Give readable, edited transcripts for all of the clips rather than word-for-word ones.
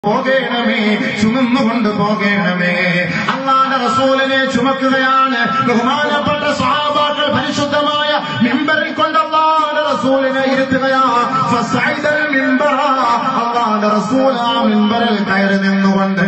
പോകേണമേ, ചുമന്നുകൊണ്ട് പോകേണമേ. അല്ലാഹുവിന്റെ റസൂലിനെ ചുമക്കുകയാണ് ബഹുമാനപ്പെട്ട സ്വഹാബാക്കൾ. പരിശുദ്ധമായ മിമ്പറിൽ കൊണ്ട് അല്ലാഹുവിന്റെ റസൂലിനെ ഇരുത്തുകയാണ്. ഫസൈദൽ മിമ്പറ, അല്ലാഹുവിന്റെ റസൂൽ ആ മിമ്പറിൽ കയറി നിന്നുകൊണ്ട്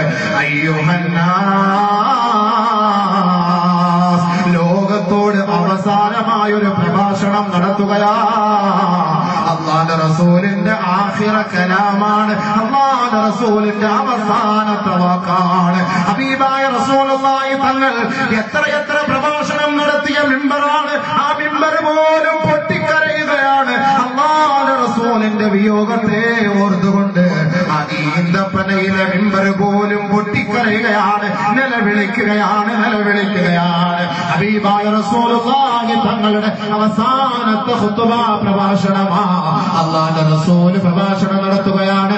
അയ്യുഹന്നാസ്, ലോകത്തോട് അവസാനമായൊരു പ്രഭാഷണം നടത്തുകയാ. അല്ലാഹുവിന്റെ റസൂലിന്റെ ആഖിറ കലാമാണ്, അല്ലാഹുവിന്റെ റസൂലിന്റെ അവസാനത്തെ വാക്കാണ്. ഹബീബായ റസൂലുള്ളാഹി തങ്ങൾ എത്ര പ്രഭാഷണം നടത്തിയ മിമ്പറാണ്. ആ മിമ്പർ പോലും പൊട്ടിക്കരയുകയാണ് അല്ലാഹുവിന്റെ റസൂലിന്റെ വിയോഗത്തെ ഓർത്തുകൊണ്ട്. ആ ഈന്തപ്പനയിലെ മിമ്പർ പോലും പൊട്ടിക്കരയുകയാണ്, നിലവിളിക്കുകയാണ്. ഹബീബായ റസൂലുള്ളാഹി തങ്ങളുടെ അവസാനത്തെ ഖുത്ബ പ്രഭാഷണമാ. അല്ലാഹുവിന്റെ റസൂൽ പ്രഭാഷണം നടത്തുകയാണ്.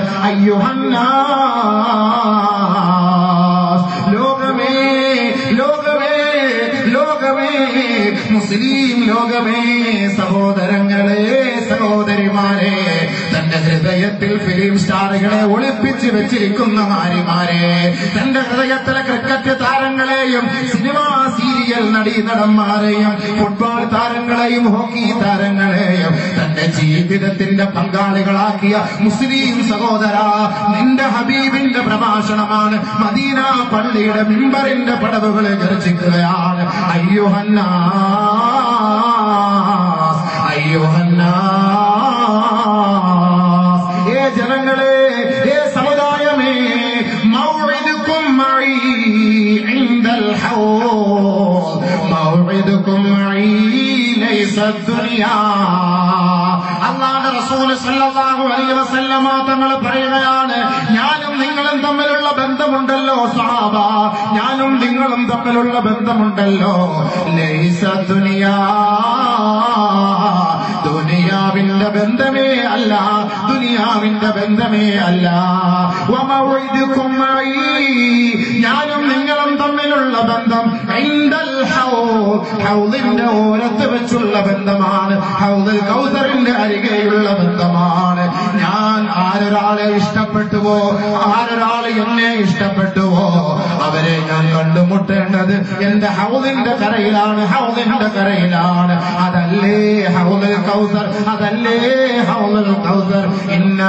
അയ്യുഹന്നാസ്, ലോകമേ ലോകമേ ലോകമേ, മുസ്ലിം ലോകമേ, സഹോദരങ്ങളെ സഹോദരിമാരെ, തന്റെ ഹൃദയത്തിൽ ഫിലിം സ്റ്റാറുകളെ ഒളിപ്പിച്ച് വെച്ചിരിക്കുന്ന നാരിമാരെ, തന്റെ ഹൃദയത്തിലെ ക്രിക്കറ്റ് താരങ്ങളെയും സിനിമാ സീരിയൽ നടീനടന്മാരെയും ഫുട്ബോൾ താരങ്ങളെയും ഹോക്കി താരങ്ങളെയും തന്റെ ജീവിതത്തിന്റെ പങ്കാളികളാക്കിയ മുസ്ലിം സഹോദര, നിന്റെ ഹബീബിന്റെ പ്രഭാഷണമാണ്. മദീന പള്ളിയുടെ മിമ്പറിന്റെ പടവുകളെ ഗർജിക്കുകയാണ്. അയ്യുഹന്നാസ്, അയ്യുഹന്നാസ്, ഏ ജനങ്ങളെ, ഏ സമുദായമേ, മൗഇദുകും മഈ ഇൻദൽ ഹൗദ്, മൗഇദുകും മഈ ലൈസ ദുനിയാ. അല്ലാഹുവിന്റെ റസൂൽ സല്ലല്ലാഹു അലൈഹി വസല്ലമ തങ്ങൾ പറയുകയാണ്, ഞാനും നിങ്ങളും തമ്മിലുള്ള ബന്ധമുണ്ടല്ലോ സഹാബ, ഞാനും നിങ്ങളും തമ്മിലുള്ള ബന്ധമുണ്ടല്ലോ. ലൈസ ദുനിയാ, ദുനിയാവിന്റെ ബന്ധമേ അല്ല, ദുനിയാവിന്റെ ബന്ധമേ അല്ല. വമൗഇദുകും മഈ, ഞാനും നിങ്ങളും തമ്മിലുള്ള ബന്ധം ഇൻദൽ ഹൗദ്, ഹൗദിന്റെ ഓരത്ത് വെച്ചുള്ള ബന്ധമാണ്. ഹൗദുൽ കൗസറിന്റെ അരികെയുള്ള ബന്ധമാണ്. ഞാൻ ആരൊരാളെ ഇഷ്ടപ്പെട്ടുവോ, ആരൊരാളെ എന്നെ ഇഷ്ടപ്പെട്ടുവോ, അവരെ ഞാൻ കണ്ടുമുട്ടേണ്ടത് എന്റെ ഹൗദിന്റെ കരയിലാണ്, ഹൗദിന്റെ കരയിലാണ്. അതല്ലേ ഹൗദുൽ കൗസർ, അതല്ലേ ഹൗദുൽ കൗസർ. ഇന്നാ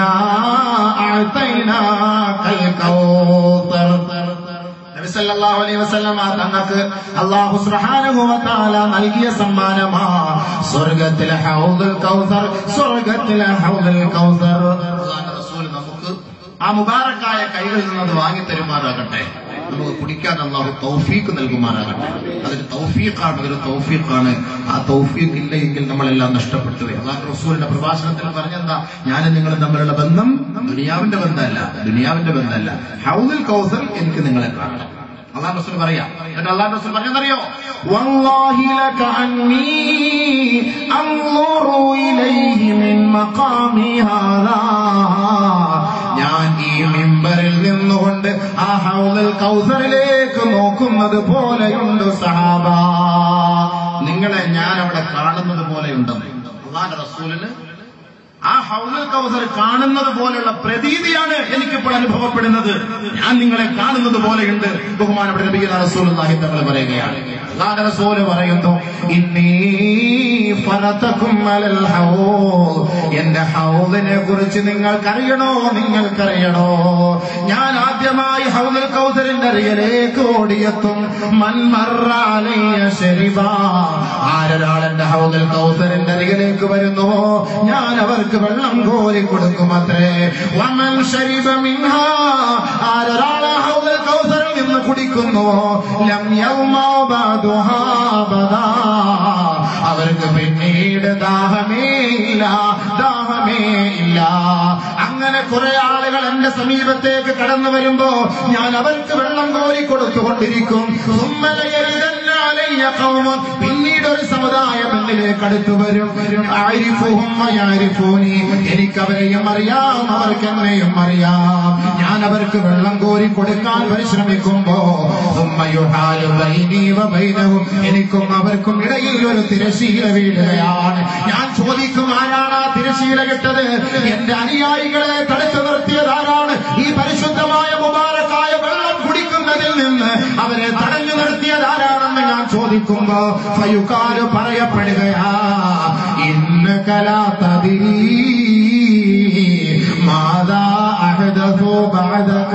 അഅതൈനാകൽ കൗസർ. നബി സല്ലല്ലാഹു അലൈഹി വസല്ലം തങ്ങൾക്ക് അല്ലാഹു സുബ്ഹാനഹു വ തആല നൽകിയ സമ്മാനമാ സ്വർഗ്ഗത്തിലെ ഹൗദുൽ കൗസർ, സ്വർഗ്ഗത്തിലെ ഹൗദുൽ കൗസർ. അല്ലാഹുവിന്റെ റസൂൽ നമുക്ക് ആ മുബാറക്കായ കൈകളിൽ നിന്ന് വാങ്ങിത്തരുമാറാകട്ടെ. നമുക്ക് കുടിക്കാൻ അല്ലാഹു തൗഫീഖ് നൽകുമാറാകട്ടെ. അതൊരു തൗഫീഖാണ്, അതൊരു തൗഫീഖാണ്. ആ തൗഫീഖ് ഇല്ലെങ്കിൽ നമ്മളെല്ലാം നഷ്ടപ്പെട്ടു. അല്ലാഹുവിന്റെ റസൂലിന്റെ പ്രഭാഷണത്തിൽ പറഞ്ഞെന്താ, ഞാനും നിങ്ങളും തമ്മിലുള്ള ബന്ധം ദുനിയാവിന്റെ ബന്ധമല്ല, ദുനിയാവിന്റെ ബന്ധമല്ല, ഹൗദുൽ കൗസർ എനിക്ക് നിങ്ങളെ കാണണം. അല്ലാഹുവിന്റെ റസൂൽ പറയാം. എന്നിട്ട് അല്ലാഹുവിന്റെ റസൂൽ പറഞ്ഞെന്നറിയോ, വല്ലാഹി ലക അന്നി അൻദുറു ഇലൈഹി മിൻ മഖാമി ഹാദാ, ഞാൻ ഈ മിമ്പറിൽ നിന്നുകൊണ്ട് ആ ഹൗദുൽ കൗസറിലേക്ക് നോക്കുന്നത് പോലെയുണ്ട് സഹാബ, നിങ്ങളെ ഞാൻ അവിടെ കാണുന്നത് പോലെയുണ്ടെന്ന്. അല്ലാഹുവിന്റെ റസൂലിന് ആ ഹൗദുൽ കൗസർ കാണുന്നത് പോലെയുള്ള പ്രതീതിയാണ് എനിക്കിപ്പോൾ അനുഭവപ്പെടുന്നത്. ഞാൻ നിങ്ങളെ കാണുന്നത് പോലെയുണ്ട്. ബഹുമാനപ്പെട്ട നബിയ റസൂലുള്ളാഹി തങ്ങൾ പറയുകയാണ്. അല്ലാഹുവിന്റെ റസൂൽ പറയുന്നു, ഇന്നീ ഫറതകും അലൽ ഹൗദ്, എന്റെ ഹൗദിനെ കുറിച്ച് നിങ്ങൾക്കറിയണോ, നിങ്ങൾക്കറിയണോ. ഞാൻ ആദ്യമായി ഹൗദുൽ കൗസറിന്റെ അരികിലേക്ക് ഓടിയെത്തും. മൻ മർറ അലയ്യ ശരിബാ, ആരൊരാൾ എന്റെ ഹൗദുൽ കൗസറിന്റെ അരികിലേക്ക് വരുന്നുവോ ഞാൻ അവർക്ക് വെള്ളം കോരി കൊടുക്കുമത്രേ. വമൻ ശരിബ മിൻഹാ, ആരൊരാൾ ഹൗദുൽ കൗസറിൽ നിന്ന് കുടിക്കുന്നുവോ ലം യൗമാ ബഅദുഹാ ബദാ, അവർക്ക് പിന്നീട് ദാഹമേ ഇല്ല, ദാഹമേ ഇല്ല. അങ്ങനെ കുറെ ആളുകൾ എന്റെ സമീപത്തേക്ക് കടന്നു വരുമ്പോ ഞാൻ അവർക്ക് വെള്ളം കോരി കൊടുത്തുകൊണ്ടിരിക്കും. പിന്നീട് ഒരു സമുദായം എന്നിലേക്ക് അടുത്തു വരും. എനിക്കവരെയും അറിയാം, അവർക്ക് എന്നെയും അറിയാം. ഞാൻ അവർക്ക് വെള്ളം കോരി കൊടുക്കാൻ പരിശ്രമിക്കുമ്പോ എനിക്കും അവർക്കും ഇടയിൽ ഒരു തിരശീല വീഴുകയാണ്. ഞാൻ ചോദിക്കും, ആരാണ് ആ തിരശീല കിട്ടത്? എന്റെ അനുയായികളെ തടുത്തു നിർത്തിയതാരാണ്? ഈ പരിശുദ്ധമായ മുബാറക്കായ വെള്ളം കുടിക്കുന്നതിൽ നിന്ന് അവരെ തടഞ്ഞു നിർത്തിയതാരാണെന്ന് ഞാൻ ചോദിക്കുമ്പോ ഫയുക്കാര് പറയപ്പെടുകയാ, ഇന്നക ലാ തദ്രീ മാദാ അഹ്ദസു ബഅദക.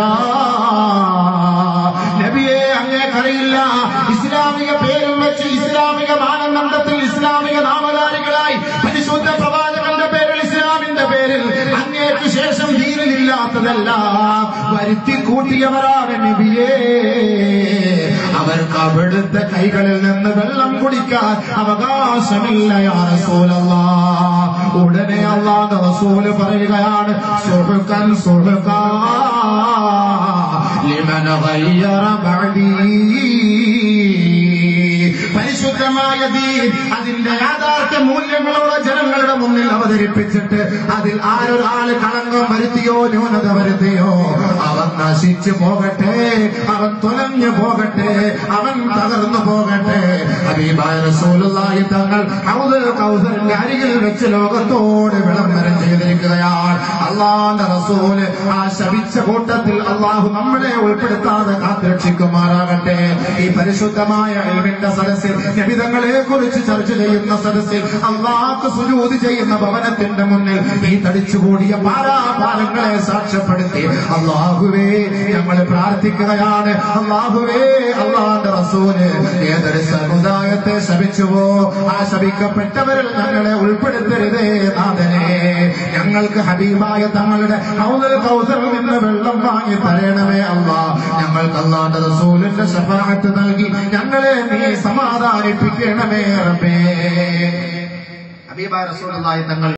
നബിയെ, അങ്ങേക്കറിയില്ല, ഇസ്ലാമിക പേരും വെച്ച് ഇസ്ലാമിക മാനദണ്ഡത്തിൽ ഇസ്ലാമിക നാമധാരികളായി പരിശുദ്ധ പ്രവാചകന്റെ പേരിൽ ഇസ്ലാമിന്റെ പേരിൽ അങ്ങേക്ക് ശേഷം ദീനില്ലാത്തതെല്ലാം വരുത്തി കൂട്ടിയവരാണ് നബിയേ. അവർക്ക് അവിടുത്തെ കൈകളിൽ നിന്ന് വെള്ളം കുടിക്കാൻ അവകാശമില്ല യാ റസൂലല്ലാഹ്. ഉടനെ അല്ലാഹുവിന്റെ റസൂൽ പറയുകയാണ്, സുഹ്ഖൻ സുഹ്ഖാ ലിമൻ ഗയ്യറ ബഅദീ. പരിശുദ്ധമായ ദീൻ അതിന്റെ യാഥാർത്ഥ്യ മൂല്യങ്ങളോട് ജനങ്ങളുടെ മുന്നിൽ അവതരിപ്പിച്ചിട്ട് അതിൽ ആരൊരാള് കളങ്കം വരുത്തിയോ ന്യൂനത വരുത്തിയോ അവൻ നശിച്ചു പോകട്ടെ, അവൻ തുലഞ്ഞു പോകട്ടെ, അവൻ തകർന്നു പോകട്ടെ. ഹബീബായ റസൂലുള്ളാഹി തങ്ങൾ ഹൗദുൽ കൗസറിന്റെ അരികിൽ വെച്ച് ലോകത്തോട് വിളംബരം ചെയ്തിരിക്കുകയാണ്. അല്ലാഹുവിന്റെ റസൂല് ആ ശപിച്ച കൂട്ടത്തിൽ അല്ലാഹു നമ്മളെ ഉൾപ്പെടുത്താതെ കാത്തുരക്ഷിക്കുമാറാകട്ടെ. ഈ പരിശുദ്ധമായ ഇൽമിന്റെ സദസ്സിൽ നബിതങ്ങളെ കുറിച്ച് ചർച്ച ചെയ്യുന്ന സദസ്സിൽ അല്ലാഹുക്ക് സുജൂദ് ചെയ്യുന്ന ഭവനത്തിന്റെ മുന്നിൽ ഈ തടിച്ചുകൂടിയ പാരാപാരങ്ങളെ സാക്ഷ്യപ്പെടുത്തി അല്ലാഹുവേ ഞങ്ങൾ പ്രാർത്ഥിക്കുകയാണ്. അല്ലാഹുവേ, അല്ലാഹുവിന്റെ റസൂല് ഏതൊരു സമുദായത്തെ ശപിച്ചുവോ ആ ശപിക്കപ്പെട്ടവരിൽ ഞങ്ങളെ ഉൾപ്പെടുത്തരുതേ നാഥനെ. ഞങ്ങൾക്ക് ഹബീബായ തങ്ങളുടെ ഹൗദുൽ കൗസറിൽ നിന്ന് വെള്ളം വാങ്ങി തരണമേ അല്ലാഹ്. ഞങ്ങൾക്ക് അല്ലാഹുവിന്റെ റസൂലിന്റെ ശഫാഅത്ത് നൽകി ഞങ്ങളെ നീ സമാധാനിപ്പിക്കണമേ റബ്ബേ. ഹബീബായ റസൂലുള്ളാഹി തങ്ങൾ